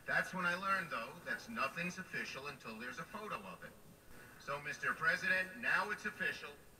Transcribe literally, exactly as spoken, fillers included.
That's when I learned, though, that nothing's official until there's a photo of it. So, Mister President, now it's official.